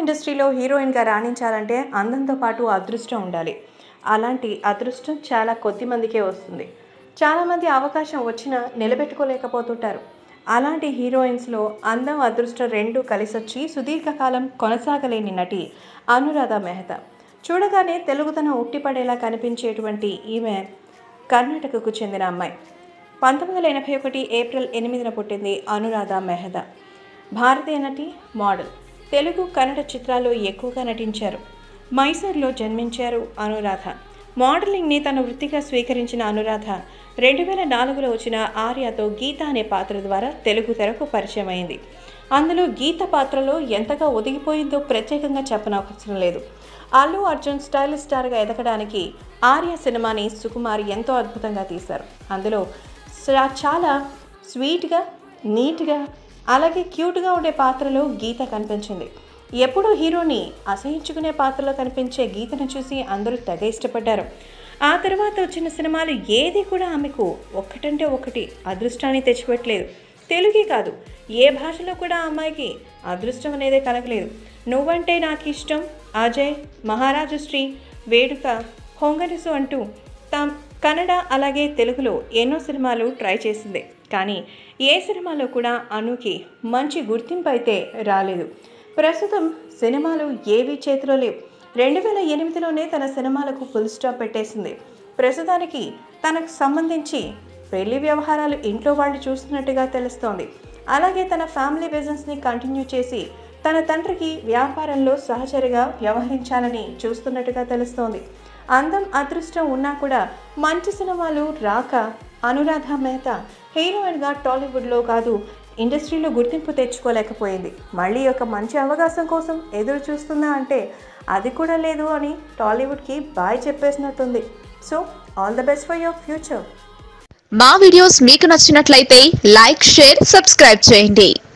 ఇండస్ట్రీలో హీరోయిన్గా రాణించాలంటే అందంతో పాటు అదృష్టం ఉండాలి. అలాంటి అదృష్టం చాలా కొద్ది మందికే వస్తుంది. చాలామంది అవకాశం వచ్చినా నిలబెట్టుకోలేకపోతుంటారు. అలాంటి హీరోయిన్స్లో అందం, అదృష్టం రెండూ కలిసొచ్చి సుదీర్ఘకాలం కొనసాగలేని నటి అనురాధ మెహతా. చూడగానే తెలుగుతనం ఉట్టిపడేలా కనిపించేటువంటి ఈమె కర్ణాటకకు చెందిన అమ్మాయి. 1981 ఏప్రిల్ 8న పుట్టింది అనురాధ మెహతా. భారతీయ నటి, మోడల్. తెలుగు, కన్నడ చిత్రాల్లో ఎక్కువగా నటించారు. మైసూర్లో జన్మించారు అనురాధ. మోడలింగ్ని తన వృత్తిగా స్వీకరించిన అనురాధ 2004లో వచ్చిన ఆర్యతో గీత అనే పాత్ర ద్వారా తెలుగు తెరకు పరిచయం అయింది. అందులో గీత పాత్రలో ఎంతగా ఒదిగిపోయిందో ప్రత్యేకంగా చెప్పనవసరం లేదు. అల్లు అర్జున్ స్టైలిష్ స్టార్గా ఎదగడానికి ఆర్య సినిమాని సుకుమార్ ఎంతో అద్భుతంగా తీశారు. అందులో చాలా స్వీట్గా, నీట్గా, అలాగే క్యూట్గా ఉండే పాత్రలో గీత కనిపించింది. ఎప్పుడూ హీరోని అసహించుకునే పాత్రలో కనిపించే గీతను చూసి అందరూ తెగ ఇష్టపడ్డారు. ఆ తర్వాత వచ్చిన సినిమాలు ఏది కూడా ఆమెకు ఒక్కటంటే ఒకటి అదృష్టాన్ని తెచ్చిపెట్టలేదు. తెలుగే కాదు, ఏ భాషలో కూడా అమ్మాయికి అదృష్టం అనేదే కలగలేదు. నువ్వంటే నాకు ఇష్టం, అజయ్, మహారాజు శ్రీ, వేడుక, హొంగనిసు అంటూ కన్నడ అలాగే తెలుగులో ఎన్నో సినిమాలు ట్రై చేసింది. కానీ ఏ సినిమాలో కూడా అనుకి మంచి గుర్తింపు అయితే రాలేదు. ప్రస్తుతం సినిమాలు ఏవీ చేతిలో లేవు. 2008లోనే తన సినిమాలకు ఫుల్ స్టాప్ పెట్టేసింది. ప్రస్తుతానికి తనకు సంబంధించి పెళ్లి వ్యవహారాలు ఇంట్లో వాళ్ళు చూస్తున్నట్టుగా తెలుస్తోంది. అలాగే తన ఫ్యామిలీ బిజినెస్ని కంటిన్యూ చేసి తన తండ్రికి వ్యాపారంలో సహచరిగా వ్యవహరించాలని చూస్తున్నట్టుగా తెలుస్తోంది. అందం, అదృష్టం ఉన్నా కూడా మంచి సినిమాలు రాక అనురాధ మెహతా హీరోయిన్గా టాలీవుడ్లో కాదు ఇండస్ట్రీలో గుర్తింపు తెచ్చుకోలేకపోయింది. మళ్ళీ ఒక మంచి అవకాశం కోసం ఎదురు చూస్తుందా అంటే అది కూడా లేదు అని టాలీవుడ్కి బాయ్ చెప్పేసినట్టుంది. So all the best for your future. మా వీడియోస్ మీకు నచ్చినట్లయితే లైక్, షేర్, సబ్స్క్రైబ్ చేయండి.